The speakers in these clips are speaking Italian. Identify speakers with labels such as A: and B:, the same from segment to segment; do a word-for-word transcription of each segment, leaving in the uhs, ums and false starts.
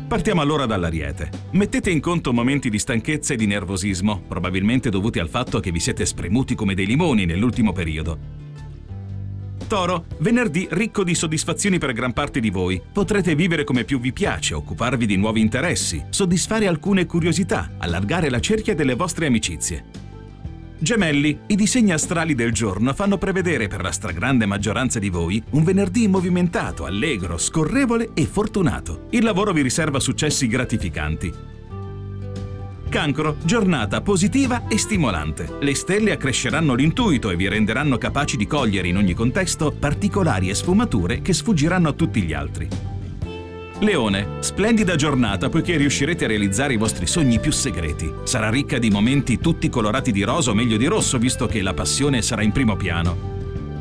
A: Partiamo allora dall'Ariete. Mettete in conto momenti di stanchezza e di nervosismo, probabilmente dovuti al fatto che vi siete spremuti come dei limoni nell'ultimo periodo. Toro, venerdì ricco di soddisfazioni per gran parte di voi. Potrete vivere come più vi piace, occuparvi di nuovi interessi, soddisfare alcune curiosità, allargare la cerchia delle vostre amicizie. Gemelli, i disegni astrali del giorno fanno prevedere per la stragrande maggioranza di voi un venerdì movimentato, allegro, scorrevole e fortunato. Il lavoro vi riserva successi gratificanti. Cancro, giornata positiva e stimolante. Le stelle accresceranno l'intuito e vi renderanno capaci di cogliere in ogni contesto particolari e sfumature che sfuggiranno a tutti gli altri. Leone, splendida giornata poiché riuscirete a realizzare i vostri sogni più segreti. Sarà ricca di momenti tutti colorati di rosa o meglio di rosso, visto che la passione sarà in primo piano.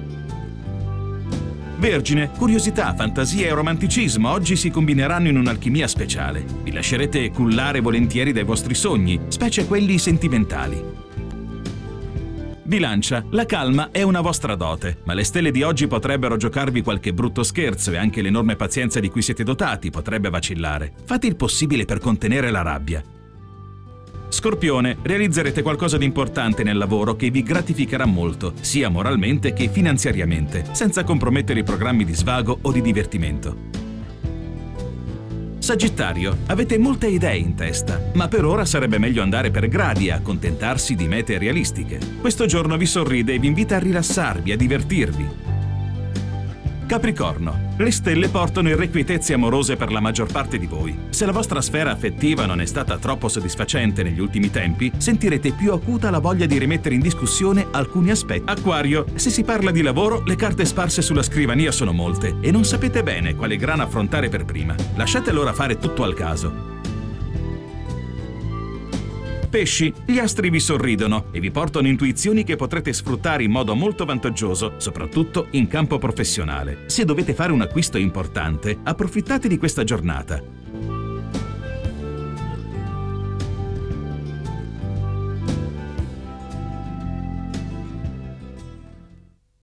A: Vergine, curiosità, fantasia e romanticismo oggi si combineranno in un'alchimia speciale. Vi lascerete cullare volentieri dai vostri sogni, specie quelli sentimentali. Bilancia, la calma è una vostra dote, ma le stelle di oggi potrebbero giocarvi qualche brutto scherzo e anche l'enorme pazienza di cui siete dotati potrebbe vacillare. Fate il possibile per contenere la rabbia. Scorpione, realizzerete qualcosa di importante nel lavoro che vi gratificherà molto, sia moralmente che finanziariamente, senza compromettere i programmi di svago o di divertimento. Sagittario, avete molte idee in testa, ma per ora sarebbe meglio andare per gradi e accontentarsi di mete realistiche. Questo giorno vi sorride e vi invita a rilassarvi, a divertirvi. Capricorno, le stelle portano irrequietezze amorose per la maggior parte di voi. Se la vostra sfera affettiva non è stata troppo soddisfacente negli ultimi tempi, sentirete più acuta la voglia di rimettere in discussione alcuni aspetti. Acquario, se si parla di lavoro, le carte sparse sulla scrivania sono molte e non sapete bene quale grana affrontare per prima. Lasciate allora fare tutto al caso. Pesci, gli astri vi sorridono e vi portano intuizioni che potrete sfruttare in modo molto vantaggioso, soprattutto in campo professionale. Se dovete fare un acquisto importante, approfittate di questa giornata.